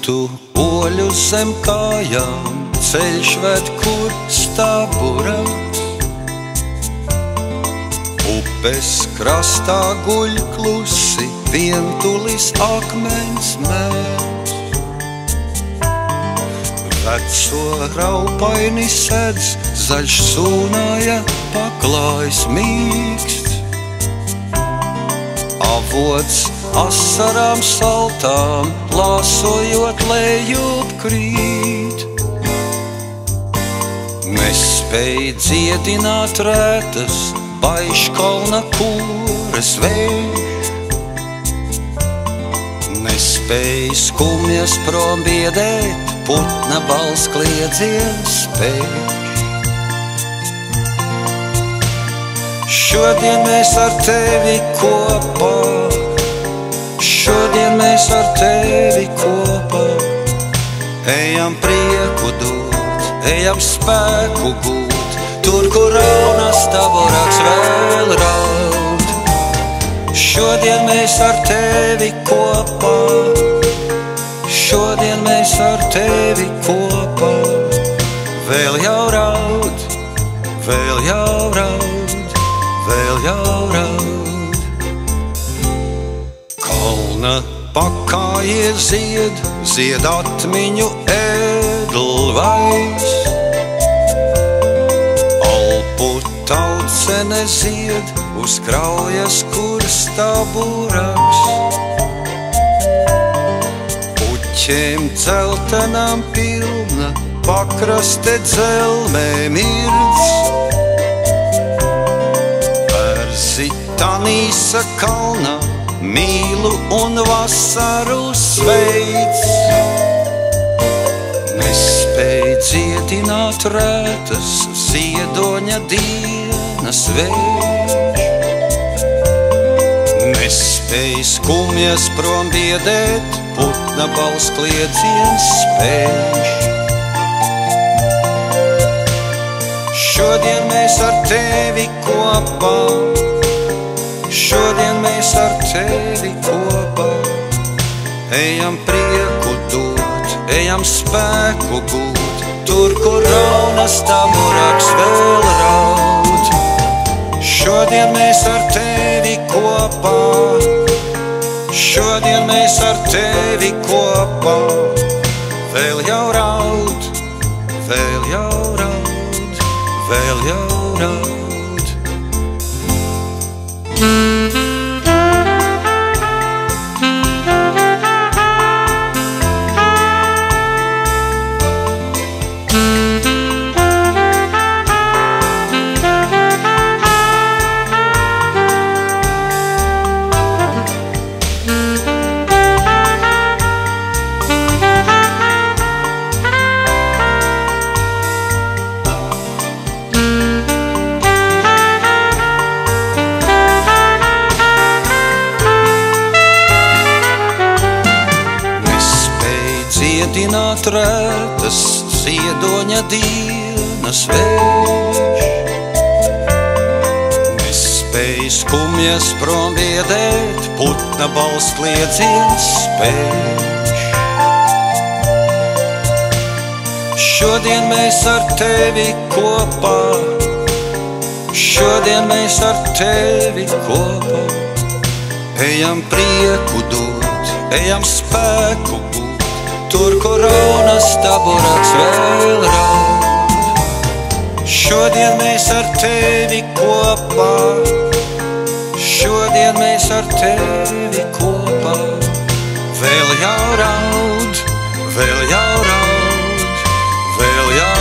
Siltu oļu zem kājām, ceļš ved, kur stāburās. Upes krastā guļ klusi, vientulis akmens mērs. Veco raupaini sedz, zaļš sūnāja, paklājs mīksts. Avots asarām saltām, lāsojot lejup krīt. Nespēj dziedināt rētas, Baiškalna kūres vējš. Nespēj skumjas prom biedēt, putna balss kliedziens spēj. Šodien mēs ar tevi kopā, šodien mēs ar tevi kopā. Ejam prieku dot, ejam spēku gūt, tur, kur raunas taboraks vēl raud. Šodien mēs ar tevi kopā, šodien mēs ar tevi kopā. Vēl jau raud, vēl jau raud, vēl jau raud. Kalna pakājie zied, zied atmiņu ēdelvais. Alpu tautsene zied, uz kraujas, kur stāburaks. Puķiem dzeltenām pilna, pakraste dzelmē mirdz. Verzi tanīsa kalnā, mīlu un vasaru sveic. Nespēj dziedināt rētas, ziedoņa dienas vējš. Nespēj skumjas prom biedēt, putna balss kliedziens spēj. Šodien mēs ar tevi kopā, šodien mēs ar tevi kopā. Ejam prieku dot, ejam spēku gūt, tur, kur raunas taboraks vēl raud. Šodien mēs ar tevi kopā, šodien mēs ar tevi kopā. Vēl jau raud, vēl jau raud, vēl jau raud. Dziedināt rētas, ziedoņa dienas vējš. Nespēj skumjas prom biedēt, putna balss kliedziens spēj. Šodien mēs ar tevi kopā, šodien mēs ar tevi kopā. Ejam prieku dot, ejam spēku gūt, tur, kur raunas taboraks vēl raud. Šodien mēs ar tevi kopā, šodien mēs ar tevi kopā. Vēl jau raud, vēl jau raud, vēl jau